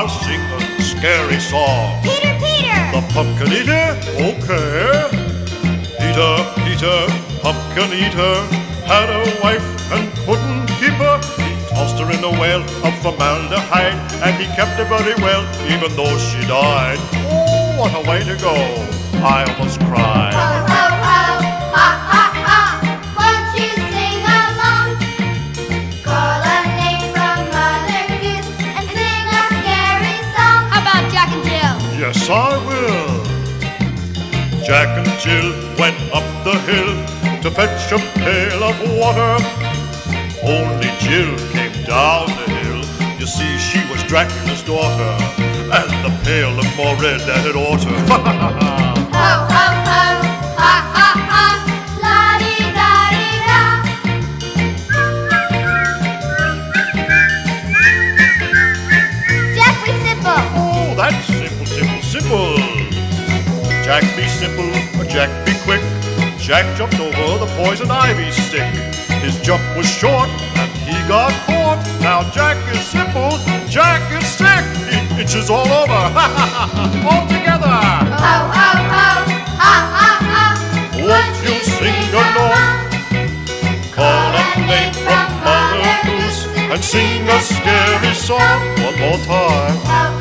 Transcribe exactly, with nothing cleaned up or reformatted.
I'll sing a scary song. Peter, Peter! The pumpkin eater? Okay. Peter, Peter, pumpkin eater, had a wife and couldn't keep her. He tossed her in a well of formaldehyde, and he kept her very well, even though she died. Oh, what a way to go. I almost cried. Ho, ho, ho, ha, ha, ha. Won't you sing along? Call a name from Mother Goose and sing a scary song. How about Jack and Jill? Yes, I will. Jack and Jill went up the hill to fetch a pail of water. Only Jill came down the hill. You see, she was Dracula's daughter, and the pail looked more red than it ought to. Ho, ho, ho, ha, ha, ha. La-dee-da-dee-da. Jack be simple. Oh, that's simple, simple, simple. Jack be simple, or Jack be quick. Jack jumped over the poison ivy stick. His jump was short, and he got caught. Now Jack is simple, Jack is sick. He itches all over. All together. Ho, ho, ho, ha, ha, ha. Won't you sing along? Call a name from Mother Goose and sing a scary song one more time. Ho,